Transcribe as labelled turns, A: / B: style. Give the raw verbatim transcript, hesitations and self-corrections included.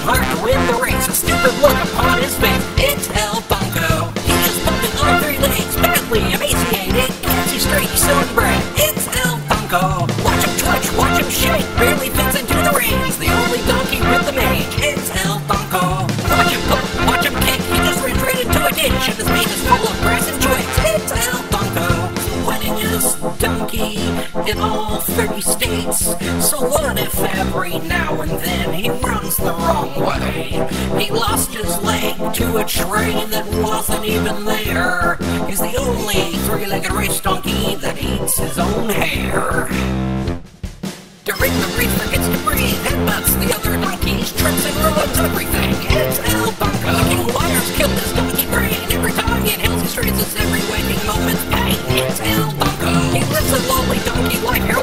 A: hard to win the race, a stupid look upon his face. It's El Donko. He's just bumping on three legs, badly emaciated. Can't see straight, he's so inbred. It's El Donko. Watch him twitch, watch him shake, barely fits into the reins. The only donkey with the mange. It's El Donko. Watch him poke, watch him kick, he just ran straight into a ditch, and his mane is full of grass and twigs. It's El Donko. Winningest donkey in all thirty states. So what if every now and then he runs the wrong way? He lost his leg to a train that wasn't even there. He's the only three-legged race donkey that eats his own hair. During the race forgets to breathe, headbutts the other donkeys, trips and ruins everything. It's El Donko. King wires killed his donkey brain. Every time he inhales, he strains his every waking moment's pain. It's El Donko. He lives a lonely donkey life here.